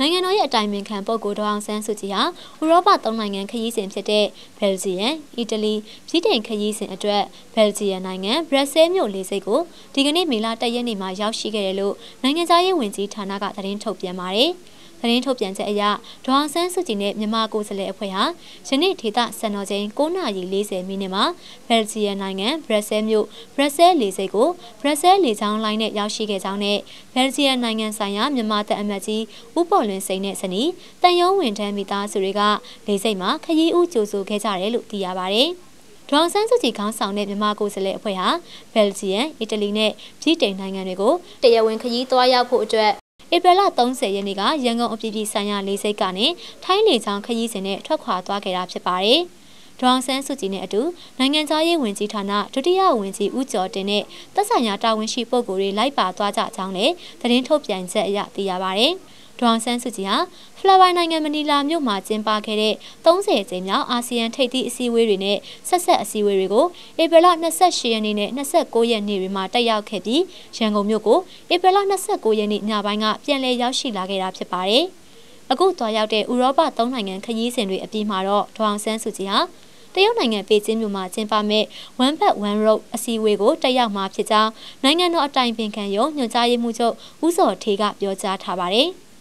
နိုင်ငံတော်ရဲ့အတိုင်ပင်ခံပုဂ္ဂိုလ်ဒေါအောင်ဆန်းစုကြည်ဟာဥရောပ3နိုင်ငံခရီးစဉ်ဖြစ်တဲ့ဘယ်လ်ဂျီယံ၊အီတလီ၊ဗြိတိန်ခရီးစဉ်အတွက်ဘယ်လ်ဂျီယံနိုင်ငံဘရက်ဆဲမြို့လေဆိပ်ကိုဒီကနေ့မေလ1 ရက်နေ့မှာရောက်ရှိခဲ့တယ်လို့နိုင်ငံသားရေးဝန်ကြီးဌာနကသတင်းထုတ်ပြန်ပါတယ်။သတင်းထုတ်ပြန်ချက်အရဒေါအောင်ဆန်းစုကြည်နဲ့မြန်မာကိုယ်စားလှယ်အဖွဲ့ဟာယနေ့ဒေသစံတော်ချိန်9:40မှာဘယ်လ်ဂျီယံနိုင်ငံဘရက်ဆဲမြို့ဘရက်ဆဲလေဆိပ်ကိုဘရက်ဆဲလေကြောင်းလိုင်းနဲ့ရောက်ရှိခဲ့ကြောင်းနဲ့ဘယ်လ်ဂျီယံနိုင်ငံဆိုင်ရာမြန်မာတပ်အမတ်ကြီးဦးပေါ်လွင်စိန်နဲ့ဇနီးတန်ယုံဝန်ထမ်းမိသားစုတွေကလေဆိပ်မှာခရီးဦးကြိုဆိုခဲ့ကြတယ်လို့သိရပါတယ်။ဒေါအောင်ဆန်းစုကြည်ခေါင်းဆောင်တဲ့မြန်မာကိုယ်စားလှယ်အဖွဲ့ဟာဘယ်လ်ဂျီယံ၊အီတလီနဲ့ဗြိတိန်နိုင်ငံတွေကိုတရားဝင်ခရီးသွားရောက်ဖို့အတွက်ဧပြီလ30ရက်နေ့ကရန်ကုန်အပြည်ပြည်ဆိုင်ရာလေဆိပ်ကနေထိုင်းလေကြောင်းခရီးစဉ်နဲ့ထွက်ခွာသွားခဲ့တာဖြစ်ပါတယ်။ဒေါအောင်ဆန်းစုကြည်နဲ့အတူနိုင်ငံသားရေးဝန်ကြီးဌာနဒုတိယဝန်ကြီးဦးကျော်တင်နဲ့သက်ဆိုင်ရာတာဝန်ရှိပုဂ္ဂိုလ်တွေလိုက်ပါသွားကြကြောင်းလည်းသတင်းထုတ်ပြန်ချက်အရသိရပါတယ်။ဒေါအောင်ဆန်းစုကြည်ဟာဖလဝိုင်နိုင်ငံမနီလာမြို့မှာကျင်းပခဲ့တဲ့30ကြိမ်မြောက်အာဆီယံထိပ်သီးအစည်းအဝေးတွေနဲ့ဆက်ဆက်အစည်းအဝေးတွေကိုဧပြီလ28ရက်နေ့နဲ့29ရက်နေ့တွေမှာတက်ရောက်ခဲ့ပြီးရန်ကုန်မြို့ကိုဧပြီလ29ရက်နေ့ညပိုင်းကပြန်လည်ရောက်ရှိလာခဲ့တာဖြစ်ပါတယ်။အခုသွားရောက်တဲ့ဥရောပ3နိုင်ငံခရီးစဉ်တွေအပြီးမှာတော့ဒေါအောင်ဆန်းစုကြည်ဟာတရုတ်နိုင်ငံပေကျင်းမြို့မှာကျင်းပမဲ့ One Belt One Road အစည်းအဝေးကိုတက်ရောက်မှာဖြစ်ကြောင်းနိုင်ငံတော်အတိုင်ပင်ခံရုံးညွှန်ကြားရေးမှူးချုပ်ဦးစောထေးကပြောကြားထားပါတယ်။